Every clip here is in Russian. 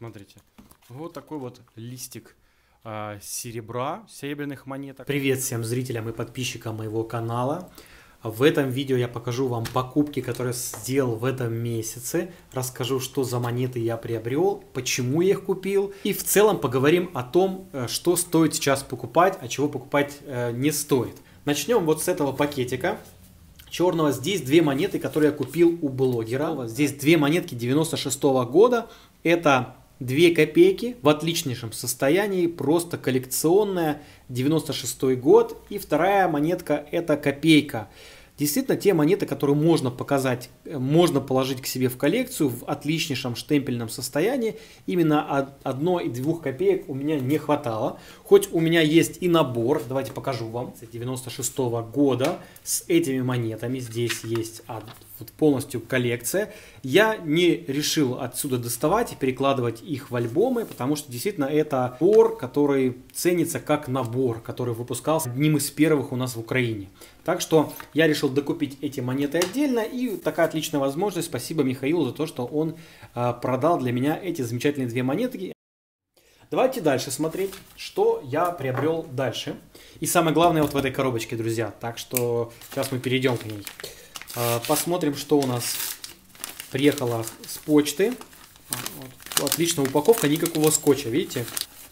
Смотрите, вот такой вот листик серебра, серебряных монеток. Привет всем зрителям и подписчикам моего канала. В этом видео я покажу вам покупки, которые сделал в этом месяце. Расскажу, что за монеты я приобрел, почему я их купил. И в целом поговорим о том, что стоит сейчас покупать, а чего покупать не стоит. Начнем вот с этого пакетика черного. Здесь две монеты, которые я купил у блогера. Здесь две монетки 96-го года. Это 2 копейки в отличнейшем состоянии, просто коллекционная, 96-й год. И вторая монетка это копейка. Действительно, те монеты, которые можно показать, можно положить к себе в коллекцию в отличнейшем штемпельном состоянии. Именно 1 и 2 копеек у меня не хватало. Хоть у меня есть и набор, давайте покажу вам, 96-го года с этими монетами. Здесь есть полностью коллекция. Я не решил отсюда доставать и перекладывать их в альбомы, потому что действительно это набор, который ценится как набор, который выпускался одним из первых у нас в Украине. Так что я решил докупить эти монеты отдельно, и такая отличная возможность. Спасибо Михаилу за то, что он продал для меня эти замечательные 2 монетки. Давайте дальше смотреть, что я приобрел дальше. И самое главное вот в этой коробочке, друзья. Так что сейчас мы перейдем к ней. Посмотрим, что у нас приехало с почты. Вот. Отличная упаковка, никакого скотча, видите?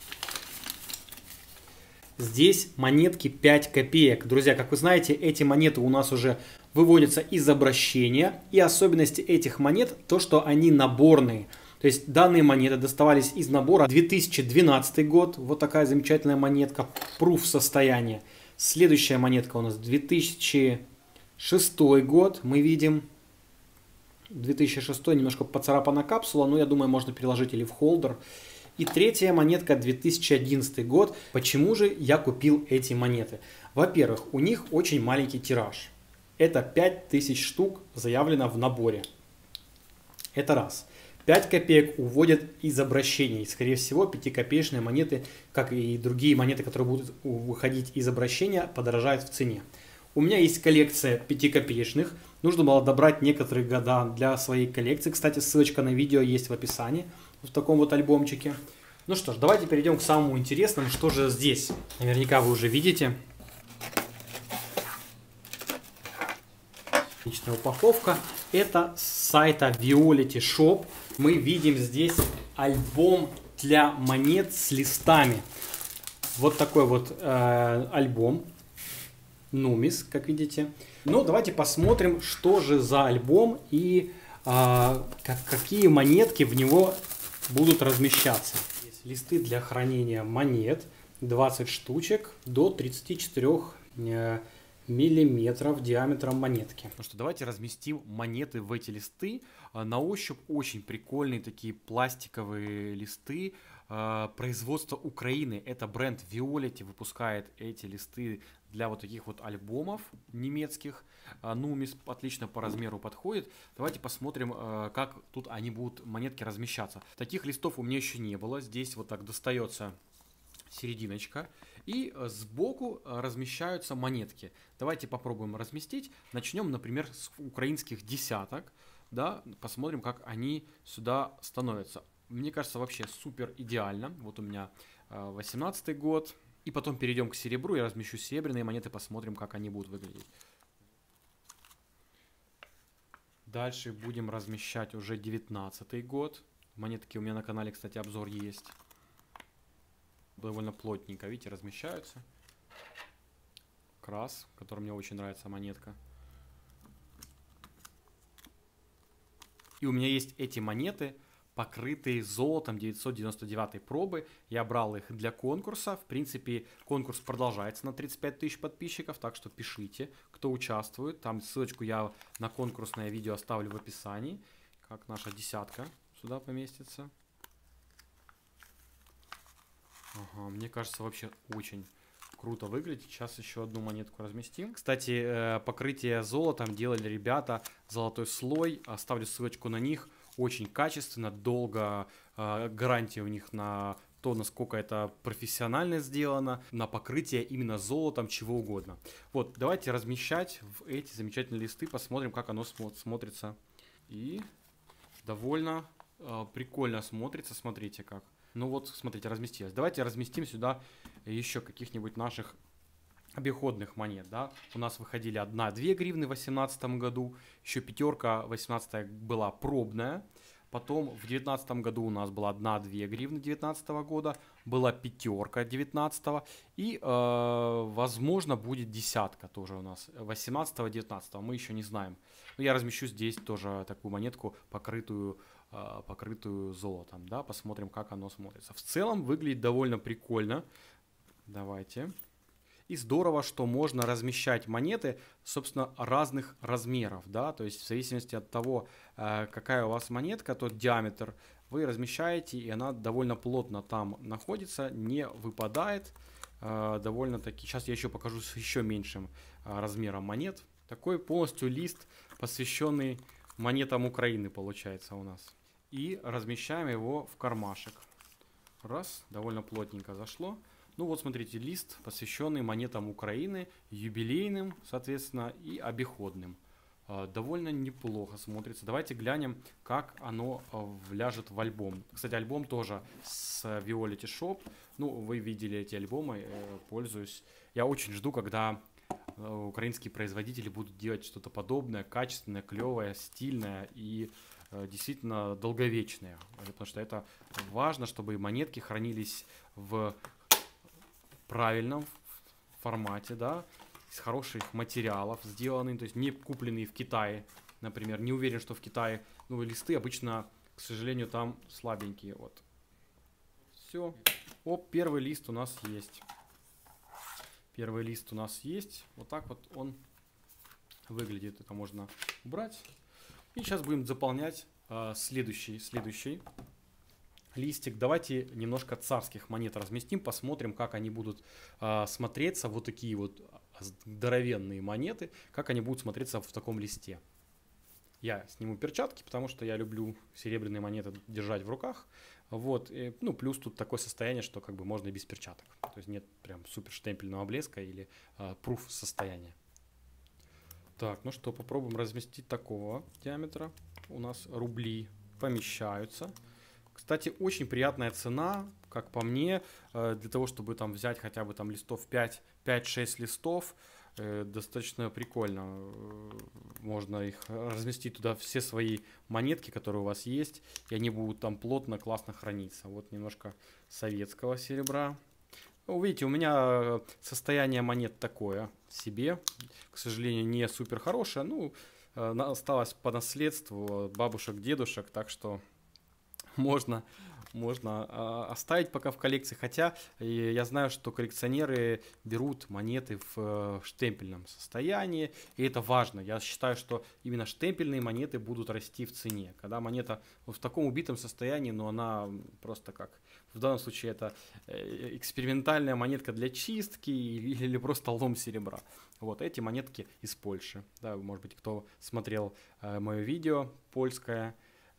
Здесь монетки 5 копеек. Друзья, как вы знаете, эти монеты у нас уже выводятся из обращения. И особенности этих монет, то что они наборные. То есть данные монеты доставались из набора 2012 год. Вот такая замечательная монетка. Proof состояния. Следующая монетка у нас 2006 год. Мы видим 2006, немножко поцарапана капсула. Но я думаю, можно переложить или в холдер. И третья монетка 2011 год. Почему же я купил эти монеты? Во-первых, у них очень маленький тираж. Это 5000 штук заявлено в наборе. Это раз. 5 копеек уводят из обращений. Скорее всего, 5-копеечные монеты, как и другие монеты, которые будут выходить из обращения, подорожают в цене. У меня есть коллекция 5-копеечных. Нужно было добрать некоторые года для своей коллекции. Кстати, ссылочка на видео есть в описании. В таком вот альбомчике. Ну что ж, давайте перейдем к самому интересному. Что же здесь? Наверняка вы уже видите. Отличная упаковка. Это с сайта Violet Shop. Мы видим здесь альбом для монет с листами. Вот такой вот альбом. Нумис, как видите. Ну, давайте посмотрим, что же за альбом и какие монетки в него будут размещаться. Есть листы для хранения монет, 20 штучек до 34 миллиметров диаметром монетки. Ну что, давайте разместим монеты в эти листы. На ощупь очень прикольные такие пластиковые листы. Производство Украины. Это бренд Violet выпускает эти листы для вот таких вот альбомов немецких. Нумис отлично по размеру подходит. Давайте посмотрим, как тут они будут, монетки, размещаться. Таких листов у меня еще не было. Здесь вот так достается серединочка. И сбоку размещаются монетки. Давайте попробуем разместить. Начнем, например, с украинских десяток. Да, посмотрим, как они сюда становятся. Мне кажется, вообще супер идеально. Вот у меня 18-й год. И потом перейдем к серебру. Я размещу серебряные монеты, посмотрим, как они будут выглядеть. Дальше будем размещать уже 19-й год. Монетки у меня на канале, кстати, обзор есть. Довольно плотненько, видите, размещаются. Крас, который мне очень нравится, монетка. И у меня есть эти монеты, покрытые золотом 999 пробы. Я брал их для конкурса. В принципе, конкурс продолжается на 35 тысяч подписчиков, так что пишите, кто участвует. Там ссылочку я на конкурсное видео оставлю в описании, как наша десятка сюда поместится. Ага, мне кажется, вообще очень круто выглядит. Сейчас еще одну монетку разместим. Кстати, покрытие золотом делали ребята, золотой слой. Оставлю ссылочку на них. Очень качественно, долго, гарантия у них на то, насколько это профессионально сделано, на покрытие именно золотом, чего угодно. Вот, давайте размещать в эти замечательные листы, посмотрим, как оно смотрится. И довольно прикольно смотрится, смотрите как. Ну вот, смотрите, разместилось. Давайте разместим сюда еще каких-нибудь наших обиходных монет, да. У нас выходили 1-2 гривны в 2018 году, еще пятерка 18 была пробная. Потом в 2019 году у нас была 1-2 гривны 2019 года, была пятерка 19 и, возможно, будет десятка тоже у нас 18-19, мы еще не знаем. Но я размещу здесь тоже такую монетку, покрытую золотом, да, посмотрим, как оно смотрится. В целом выглядит довольно прикольно. Давайте. И здорово, что можно размещать монеты, собственно, разных размеров, да, то есть в зависимости от того, какая у вас монетка, тот диаметр, вы размещаете, и она довольно плотно там находится, не выпадает, довольно-таки. Сейчас я еще покажу с еще меньшим размером монет. Такой полностью лист, посвященный монетам Украины, получается у нас. И размещаем его в кармашек. Раз, довольно плотненько зашло. Ну вот смотрите, лист, посвященный монетам Украины, юбилейным, соответственно, и обиходным. Довольно неплохо смотрится. Давайте глянем, как оно вляжет в альбом. Кстати, альбом тоже с Violet Shop. Ну, вы видели эти альбомы, пользуюсь. Я очень жду, когда украинские производители будут делать что-то подобное, качественное, клевое, стильное и действительно долговечное. Потому что это важно, чтобы монетки хранились в правильном формате, да, из хороших материалов сделанные, то есть не купленные в Китае, например. Не уверен, что в Китае, ну, листы обычно, к сожалению, там слабенькие, вот. Все. Оп, первый лист у нас есть. Первый лист у нас есть. Вот так вот он выглядит. Это можно убрать. И сейчас будем заполнять следующий листик. Давайте немножко царских монет разместим, посмотрим, как они будут смотреться, вот такие вот здоровенные монеты, как они будут смотреться в таком листе. Я сниму перчатки, потому что я люблю серебряные монеты держать в руках. Вот, и, ну, плюс тут такое состояние, что как бы можно и без перчаток. То есть нет прям супер штемпельного блеска или пруф состояния. Так, ну что, попробуем разместить такого диаметра. У нас рубли помещаются. Кстати, очень приятная цена, как по мне, для того, чтобы там взять хотя бы там листов 5-6 листов, достаточно прикольно. Можно их разместить туда, все свои монетки, которые у вас есть, и они будут там плотно, классно храниться. Вот немножко советского серебра. Ну, видите, у меня состояние монет такое себе, к сожалению, не супер хорошее, ну, осталось по наследству бабушек, дедушек, так что можно оставить пока в коллекции, хотя я знаю, что коллекционеры берут монеты в штемпельном состоянии, и это важно. Я считаю, что именно штемпельные монеты будут расти в цене. Когда монета в таком убитом состоянии, но она просто как, в данном случае это экспериментальная монетка для чистки или просто лом серебра. Вот эти монетки из Польши. Да, может быть, кто смотрел мое видео польское,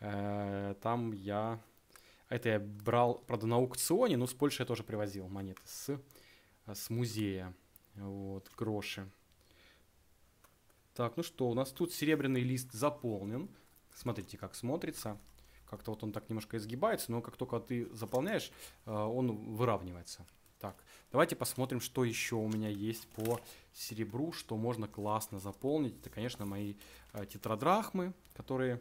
там это я брал, правда, на аукционе, но с Польши я тоже привозил монеты с музея. Вот, гроши. Так, ну что, у нас тут серебряный лист заполнен. Смотрите, как смотрится. Как-то вот он так немножко изгибается, но как только ты заполняешь, он выравнивается. Так, давайте посмотрим, что еще у меня есть по серебру, что можно классно заполнить. Это, конечно, мои тетрадрахмы, которые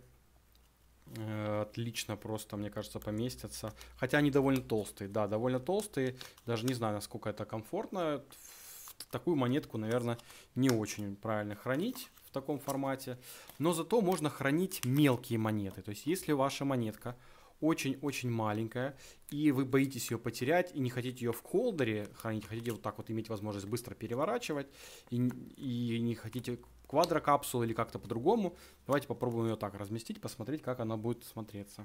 отлично просто, мне кажется, поместятся. Хотя они довольно толстые, да, довольно толстые. Даже не знаю, насколько это комфортно. Такую монетку, наверное, не очень правильно хранить в таком формате. Но зато можно хранить мелкие монеты. То есть, если ваша монетка очень-очень маленькая, и вы боитесь ее потерять, и не хотите ее в холдере хранить, хотите вот так вот иметь возможность быстро переворачивать, и не хотите квадрокапсулу или как-то по-другому, давайте попробуем ее так разместить, посмотреть, как она будет смотреться.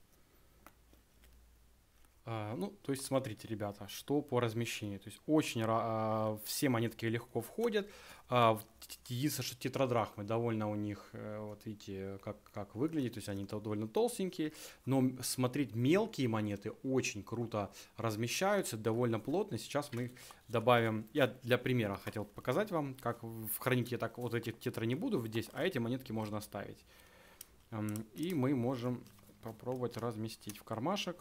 Ну, то есть, смотрите, ребята, что по размещению. То есть, очень все монетки легко входят. Единственное, что тетрадрахмы довольно у них, вот видите, как выглядит. То есть, они довольно толстенькие. Но смотреть, мелкие монеты очень круто размещаются, довольно плотно. Сейчас мы их добавим. Я для примера хотел показать вам, как хранить я так вот эти тетры не буду здесь, а эти монетки можно оставить. И мы можем попробовать разместить в кармашек.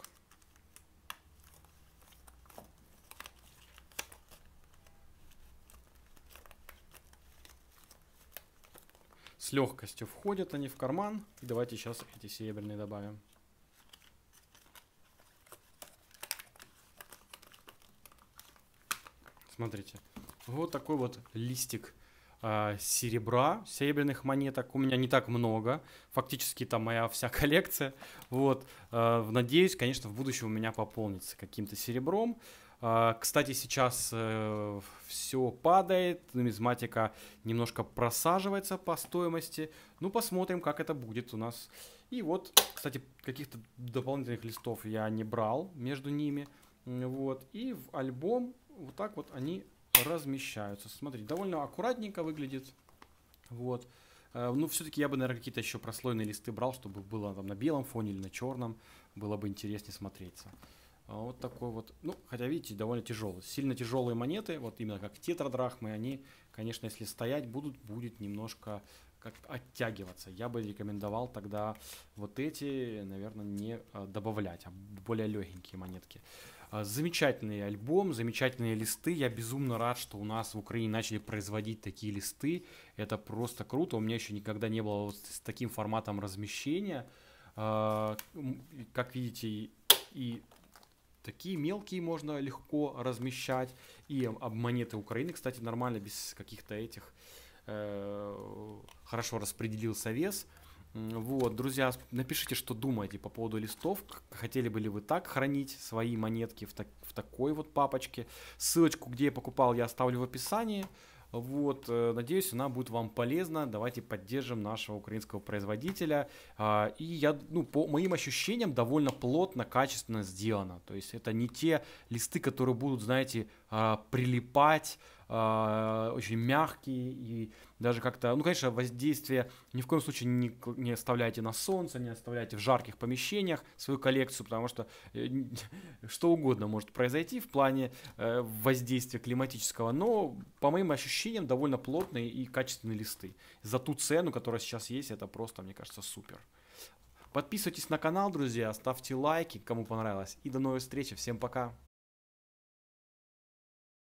С легкостью входят они в карман. И давайте сейчас эти серебряные добавим. Смотрите, вот такой вот листик серебра, серебряных монеток. У меня не так много, фактически там моя вся коллекция. Вот, надеюсь, конечно, в будущем у меня пополнится каким-то серебром. Кстати, сейчас все падает, нумизматика немножко просаживается по стоимости. Ну, посмотрим, как это будет у нас. И вот, кстати, каких-то дополнительных листов я не брал между ними. Вот, и в альбом вот так вот они размещаются. Смотрите, довольно аккуратненько выглядит. Вот. Ну, все-таки я бы, наверное, какие-то еще прослойные листы брал, чтобы было там на белом фоне или на черном. Было бы интереснее смотреться. Вот такой вот, ну, хотя, видите, довольно тяжелый. Сильно тяжелые монеты, вот именно как тетрадрахмы, они, конечно, если стоять будет немножко как оттягиваться. Я бы рекомендовал тогда вот эти, наверное, не добавлять, а более легенькие монетки. Замечательный альбом, замечательные листы. Я безумно рад, что у нас в Украине начали производить такие листы. Это просто круто. У меня еще никогда не было вот с таким форматом размещения. Как видите, и такие мелкие можно легко размещать. И монеты Украины, кстати, нормально, без каких-то этих. Хорошо распределился вес. Вот, друзья, напишите, что думаете по поводу листов. Хотели бы ли вы так хранить свои монетки в такой вот папочке. Ссылочку, где я покупал, я оставлю в описании. Вот, надеюсь, она будет вам полезна. Давайте поддержим нашего украинского производителя. И я, ну, по моим ощущениям, довольно плотно, качественно сделано. То есть это не те листы, которые будут, знаете, прилипать, очень мягкие и даже как-то, ну, конечно, воздействие ни в коем случае не оставляйте на солнце, не оставляйте в жарких помещениях свою коллекцию, потому что что угодно может произойти в плане воздействия климатического, но по моим ощущениям довольно плотные и качественные листы. За ту цену, которая сейчас есть, это просто, мне кажется, супер. Подписывайтесь на канал, друзья, ставьте лайки, кому понравилось, и до новых встреч, всем пока!